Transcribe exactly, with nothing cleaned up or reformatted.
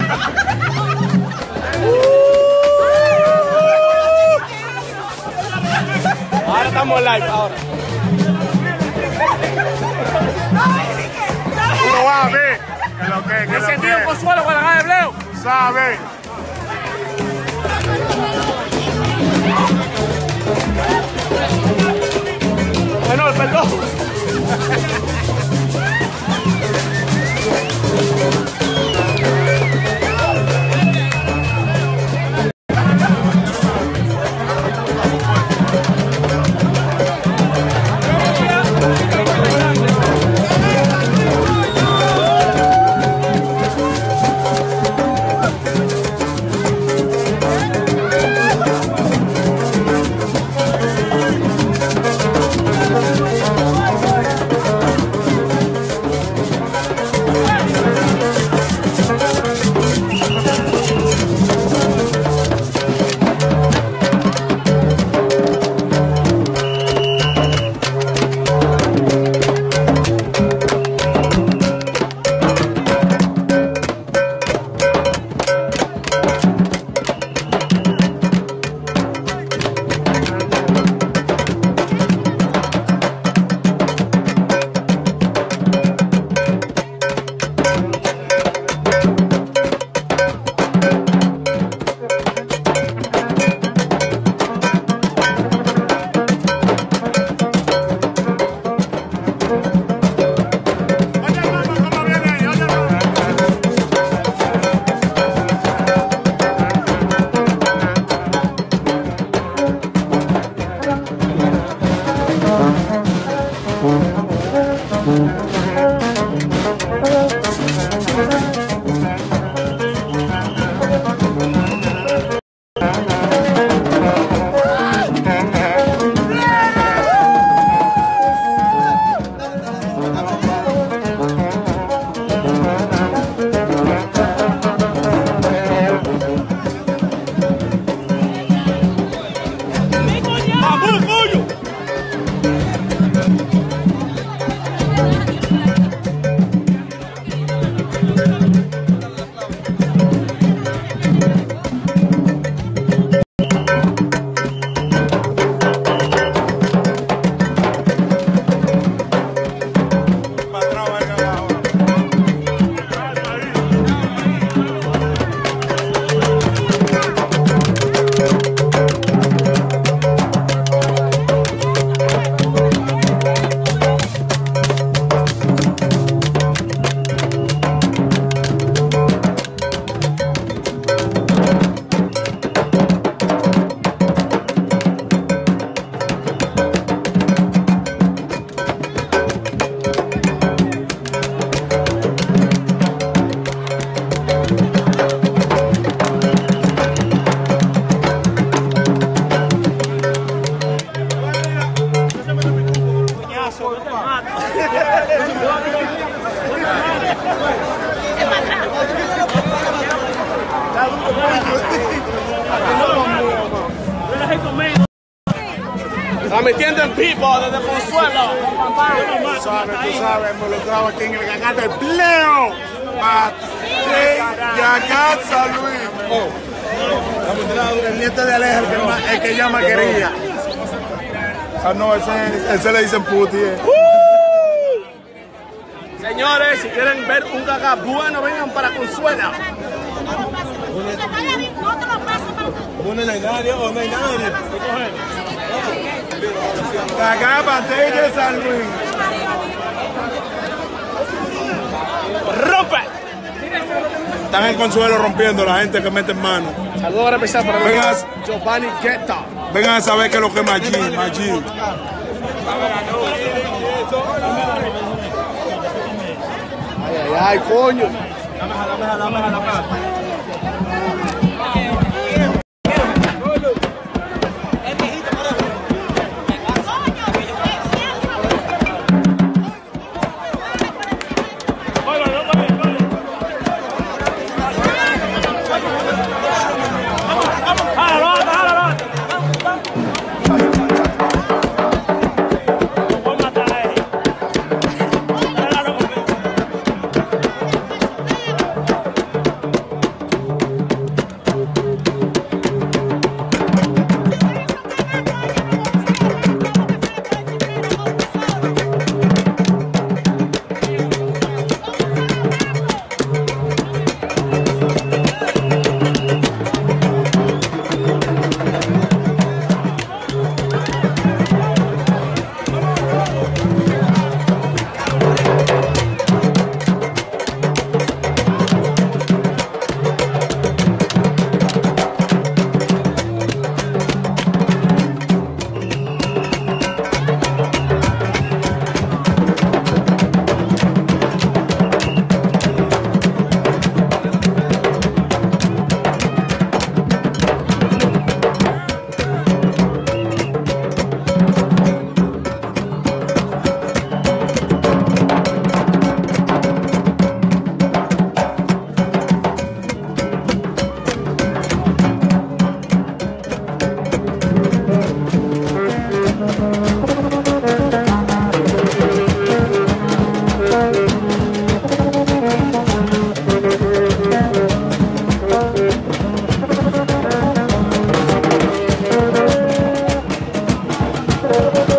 Ahora estamos live, ahora. Uno va a ver que lo que, que El lo sentido que. Consuelo con la gana de Bleo. ¿Sabe? Bueno, perdón. Está metiendo en pipo desde Consuelo. Tú sabes, tú sabes, involucrado aquí en el Gagá del Bleo. Gagá San Luis. Oh. El nieto de Aleja, el que, más, el que llama quería. Ah, no, ese, ese le dicen puti. Eh. Uh. Señores, si quieren ver un Gagá bueno, vengan para Consuelo. No hay nadie, o no hay nadie. Gagá Batey de San Luis. ¡Rompe! Están en Consuelo rompiendo la gente que mete en mano. Saludos especial para Vengan, Giovanni Guetta. vengan a saber qué es lo que es Maggi. Maggi. Ay, ay, ay, coño. Thank you.